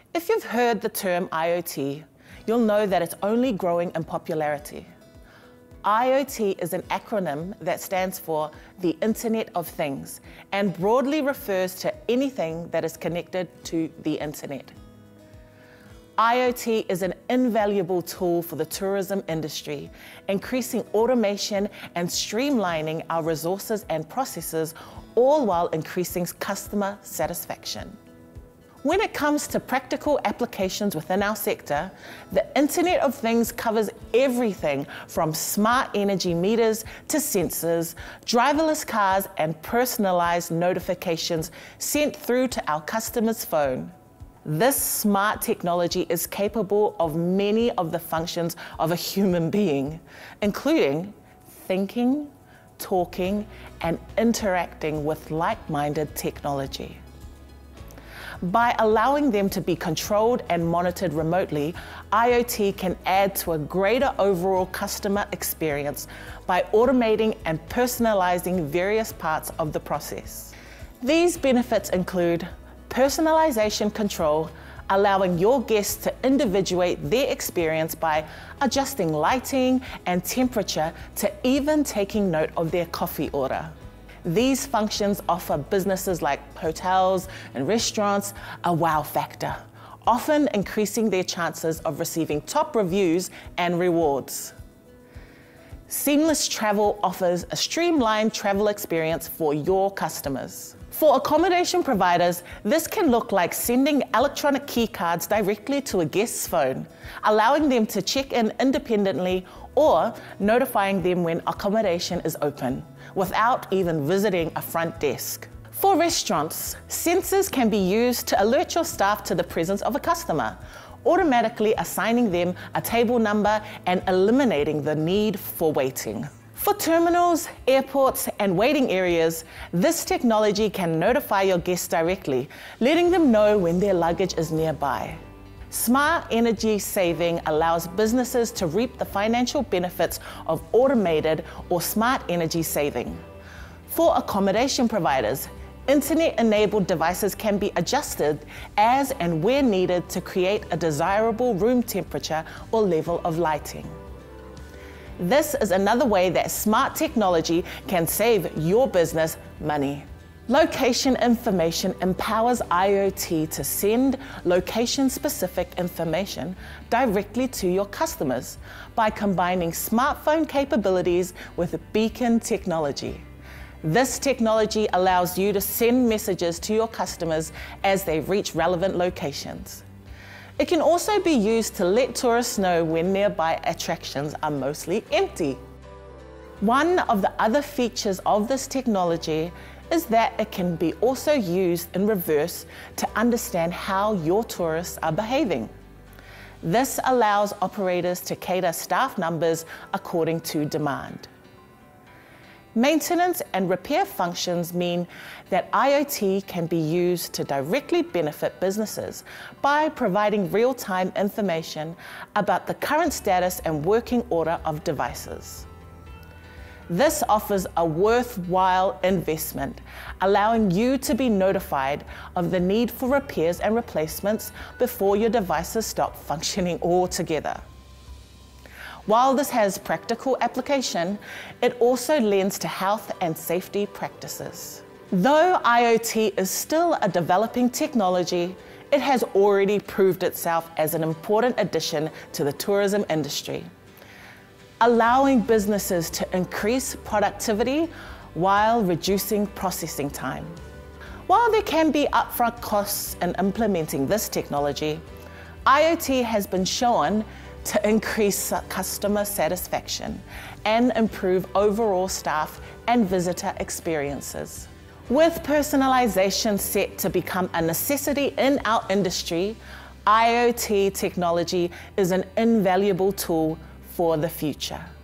If you've heard the term IoT, you'll know that it's only growing in popularity. IoT is an acronym that stands for the Internet of Things and broadly refers to anything that is connected to the Internet. IoT is an invaluable tool for the tourism industry, increasing automation and streamlining our resources and processes, all while increasing customer satisfaction. When it comes to practical applications within our sector, the Internet of Things covers everything from smart energy meters to sensors, driverless cars, and personalized notifications sent through to our customer's phone. This smart technology is capable of many of the functions of a human being, including thinking, talking, and interacting with like-minded technology. By allowing them to be controlled and monitored remotely, IoT can add to a greater overall customer experience by automating and personalizing various parts of the process. These benefits include personalization control, allowing your guests to individuate their experience by adjusting lighting and temperature to even taking note of their coffee order. These functions offer businesses like hotels and restaurants a wow factor, often increasing their chances of receiving top reviews and rewards. Seamless Travel offers a streamlined travel experience for your customers. For accommodation providers, this can look like sending electronic key cards directly to a guest's phone, allowing them to check in independently or notifying them when accommodation is open, without even visiting a front desk. For restaurants, sensors can be used to alert your staff to the presence of a customer, automatically assigning them a table number and eliminating the need for waiting. For terminals, airports, and waiting areas, this technology can notify your guests directly, letting them know when their luggage is nearby. Smart energy saving allows businesses to reap the financial benefits of automated or smart energy saving. For accommodation providers, Internet-enabled devices can be adjusted as and where needed to create a desirable room temperature or level of lighting. This is another way that smart technology can save your business money. Location information empowers IoT to send location-specific information directly to your customers by combining smartphone capabilities with beacon technology. This technology allows you to send messages to your customers as they reach relevant locations. It can also be used to let tourists know when nearby attractions are mostly empty. One of the other features of this technology is that it can be also used in reverse to understand how your tourists are behaving. This allows operators to cater staff numbers according to demand. Maintenance and repair functions mean that IoT can be used to directly benefit businesses by providing real-time information about the current status and working order of devices. This offers a worthwhile investment, allowing you to be notified of the need for repairs and replacements before your devices stop functioning altogether. While this has practical application, it also lends to health and safety practices. Though IoT is still a developing technology, it has already proved itself as an important addition to the tourism industry, allowing businesses to increase productivity while reducing processing time. While there can be upfront costs in implementing this technology, IoT has been shown to increase customer satisfaction and improve overall staff and visitor experiences. With personalisation set to become a necessity in our industry, IoT technology is an invaluable tool for the future.